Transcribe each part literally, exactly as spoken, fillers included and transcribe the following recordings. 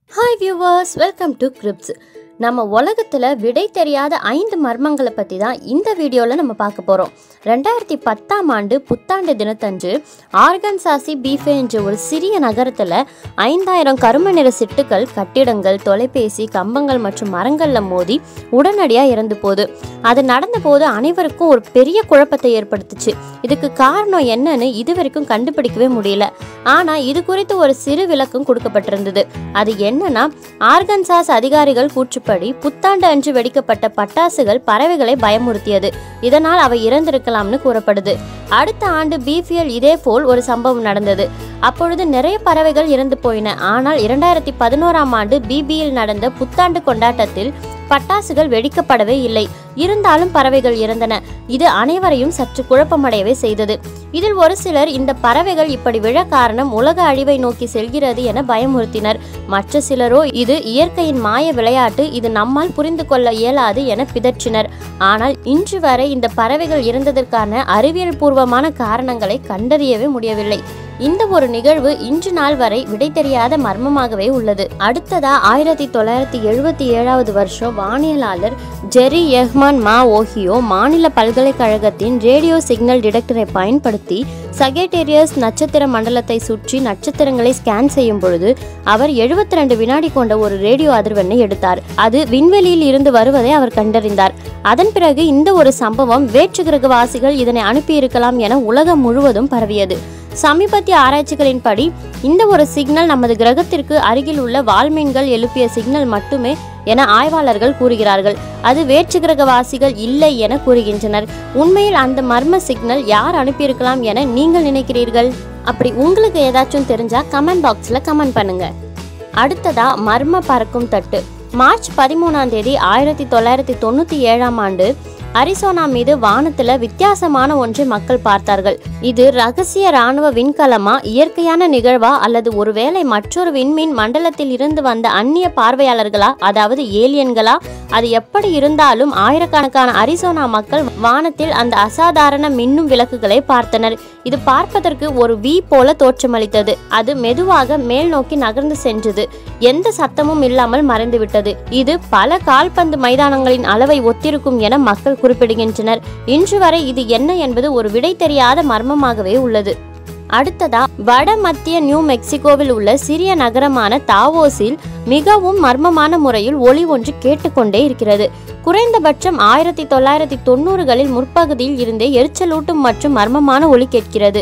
Hi viewers, welcome to kribs. நம்ம உலகத்துல விடை தெரியாத ஐந்து மர்மங்களை பத்தி தான் இந்த வீடியோல நம்ம பார்க்க போறோம். ரெண்டாயிரத்தி பத்தாம் ஆண்டு புத்தாண்டு தினத்தன்று ஆர்கன்சாசி பீஃபே என்ற ஒரு சிறிய நகரத்துல ஐந்தாயிரம் கரும நிற சிட்டுக்கள் கட்டிடங்கள், தொலைபேசி கம்பங்கள் மற்றும் மரங்கள்ல மோதி உடனடியா இறந்து போகுது. அது நடந்த போது அனைவருக்கும் ஒரு பெரிய குழப்பத்தை ஏற்படுத்துச்சு. இதுக்கு காரணம் என்னன்னு இதுவரைக்கும் கண்டுபிடிக்கவே முடியல. ஆனா இது குறித்து ஒரு சிறு விளக்கம் கொடுக்கப்பட்டிருந்தது. அது என்னன்னா, ஆர்கன்சாஸ் அதிகாரிகள் கூற்று புத்தாண்டு அன்று வெடிக்கப்பட்ட பட்டாசுகள் பறவைகளை பயமுறுத்தியது. இதனால் அவை இறந்திருக்கலாம்னு கூறப்படுது. அடுத்த ஆண்டு பீஃபியில் இதே போல் ஒரு சம்பவம் நடந்தது. அப்பொழுது நிறைய பறவைகள் இறந்து போயின. ஆனால் இரண்டாயிரத்தி பதினோராம் ஆண்டு பிபியில் நடந்த புத்தாண்டு கொண்டாட்டத்தில் பட்டாசுகள் வெடிக்கப்படவே இல்லை. இருந்தாலும் பறவைகள் இறந்தன. இது அனைவரையும் சற்று குழப்பமடையவே செய்தது. இதில் ஒரு சிலர் இந்த பறவைகள் இப்படி விழ காரணம் உலக அழிவை நோக்கி செல்கிறது என பயமுறுத்தினர். மற்ற சிலரோ இது இயற்கையின் மாய விளையாட்டு, இது நம்மால் புரிந்து கொள்ள இயலாது என பிதற்றினர். ஆனால் இன்று வரை இந்த பறவைகள் இறந்ததற்கான அறிவியல் பூர்வமான காரணங்களை கண்டறியவே முடியவில்லை. இந்த ஒரு நிகழ்வு இன்று நாள் வரை விடை தெரியாத மர்மமாகவே உள்ளது. அடுத்ததா ஆயிரத்தி தொள்ளாயிரத்தி எழுபத்தி ஏழாவது வருஷம் வானியலாளர் ஜெரி எஹ்மான் மா ஓஹியோ மாநில பல்கலைக்கழகத்தின் ரேடியோ சிக்னல் டிடெக்டரை பயன்படுத்தி சகேட்டேரியஸ் நட்சத்திர மண்டலத்தை சுற்றி நட்சத்திரங்களை ஸ்கேன் செய்யும் பொழுது அவர் எழுபத்தி ரெண்டு வினாடி கொண்ட ஒரு ரேடியோ அதிர்வெண்ணை எடுத்தார். அது விண்வெளியில் இருந்து வருவதை அவர் கண்டறிந்தார். அதன் பிறகு இந்த ஒரு சம்பவம் வேற்று கிரகவாசிகள் இதனை அனுப்பியிருக்கலாம் என உலகம் முழுவதும் பரவியது. சமீபத்திய ஆராய்ச்சிகளின்படி இந்த ஒரு சிக்னல் நமது கிரகத்திற்கு அருகில் உள்ள வால்மீன்கள் எழுப்பிய சிக்னல் மட்டுமே என ஆய்வாளர்கள் கூறுகிறார்கள். அது வேற்று கிரகவாசிகள் இல்லை என கூறுகின்றனர். உண்மையில் அந்த மர்ம சிக்னல் யார் அனுப்பியிருக்கலாம் என நீங்கள் நினைக்கிறீர்கள்? அப்படி உங்களுக்கு ஏதாச்சும் தெரிஞ்சா கமெண்ட் பாக்ஸ்ல கமெண்ட் பண்ணுங்க. அடுத்ததா மர்ம பறக்கும் தட்டு. மார்ச் பதிமூணாம் தேதி ஆயிரத்தி தொள்ளாயிரத்தி தொண்ணூத்தி ஏழாம் ஆண்டு அரிசோனா மீது வானத்துல வித்தியாசமான ஒன்றை மக்கள் பார்த்தார்கள். இது ரகசிய ராணுவ விண்கலமா, இயற்கையான நிகழ்வா, அல்லது ஒருவேளை மற்றொரு விண்மீன் மண்டலத்தில் இருந்து வந்த அந்நிய பார்வையாளர்களா, அதாவது ஏலியன்களா? அது எப்படி இருந்தாலும் ஆயிரக்கணக்கான அரிசோனா மக்கள் வானத்தில் அந்த அசாதாரண மின்னும் விளக்குகளை பார்த்தனர். இது பார்ப்பதற்கு ஒரு வி போல தோற்றமளித்தது. அது மெதுவாக மேல் நோக்கி நகர்ந்து சென்றது. எந்த சத்தமும் இல்லாமல் மறைந்துவிட்டது. இது பல கால்பந்து மைதானங்களின் அளவை ஒத்திருக்கும் என மக்கள் குறிப்பிடுகின்றனர். இன்று வரை இது என்ன என்பது ஒரு விடை தெரியாத மர்மமாகவே உள்ளது. அடுத்ததா வட மத்திய நியூ மெக்சிகோவில் உள்ள சிறிய நகரமான தாவோஸில் மிகவும் மர்மமான முறையில் ஒலி ஒன்று கேட்டுக்கொண்டே இருக்கிறது. குறைந்தபட்சம் ஆயிரத்தி தொள்ளாயிரத்தி தொண்ணூறுகளில் முற்பகுதியில் இருந்தே எரிச்சலூட்டும் மற்றும் மர்மமான ஒலி கேட்கிறது.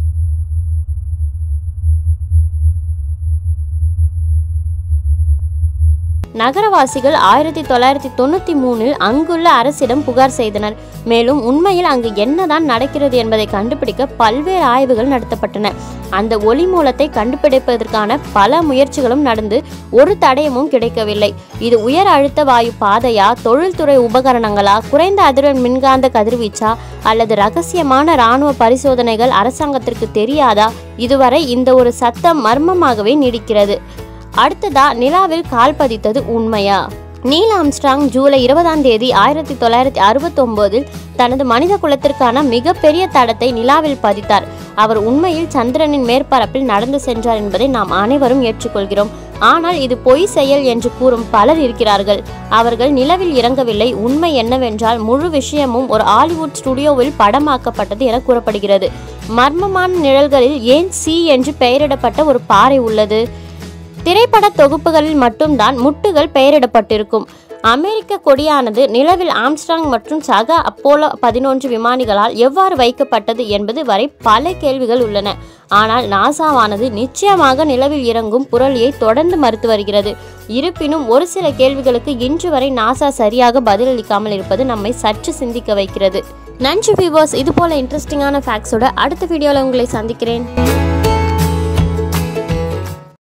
நகரவாசிகள் ஆயிரத்தி தொள்ளாயிரத்தி தொண்ணூத்தி மூணில் அங்குள்ள அரசிடம் புகார் செய்தனர். மேலும் உண்மையில் அங்கு என்னதான் நடக்கிறது என்பதை கண்டுபிடிக்க பல்வேறு ஆய்வுகள் நடத்தப்பட்டன. அந்த ஒலி மூலத்தை கண்டுபிடிப்பதற்கான பல முயற்சிகளும் நடந்து ஒரு தடயமும் கிடைக்கவில்லை. இது உயர் அழுத்த வாயு பாதையா, தொழில்துறை உபகரணங்களா, குறைந்த அதிர்வெண் மின்காந்த கதிர்வீச்சா, அல்லது ரகசியமான இராணுவ பரிசோதனைகள் அரசாங்கத்திற்கு தெரியாதா? இதுவரை இந்த ஒரு சத்தம் மர்மமாகவே நீடிக்கிறது. அடுத்ததா நிலாவில் கால் பதித்தது உண்மையா? நீல் ஆம்ஸ்ட்ராங் ஜூலை இருபதாம் தேதி ஆயிரத்தி தொள்ளாயிரத்தி அறுபத்தி ஒன்பதில் தனது மனித குலத்திற்கான மிகப்பெரிய தடத்தை நிலாவில் பதித்தார். அவர் உண்மையில் சந்திரனின் மேற்பரப்பில் நடந்து சென்றார் என்பதை நாம் அனைவரும் ஏற்றுக்கொள்கிறோம். ஆனால் இது பொய் செயல் என்று கூறும் பலர் இருக்கிறார்கள். அவர்கள் நிலவில் இறங்கவில்லை. உண்மை என்னவென்றால் முழு விஷயமும் ஒரு ஹாலிவுட் ஸ்டுடியோவில் படமாக்கப்பட்டது என கூறப்படுகிறது. மர்மமான நிழல்களில் ஏன் சி என்று பெயரிடப்பட்ட ஒரு பாறை உள்ளது? திரைப்பட தொகுப்புகளில் மட்டும்தான் முட்டுகள் பெயரிடப்பட்டிருக்கும். அமெரிக்க கொடியானது நிலவில் ஆம்ஸ்ட்ராங் மற்றும் சக அப்போலோ பதினொன்று விமானிகளால் எவ்வாறு வைக்கப்பட்டது என்பது வரை பல கேள்விகள் உள்ளன. ஆனால் நாசாவானது நிச்சயமாக நிலவில் இறங்கும் புரளியை தொடர்ந்து மறுத்து வருகிறது. இருப்பினும் ஒரு சில கேள்விகளுக்கு இன்று வரை நாசா சரியாக பதிலளிக்காமல் இருப்பது நம்மை சற்று சிந்திக்க வைக்கிறது. நன்றி வியூவர்ஸ். இது போல இன்ட்ரெஸ்டிங்கான ஃபேக்ட்ஸோட அடுத்த வீடியோவில் உங்களை சந்திக்கிறேன்.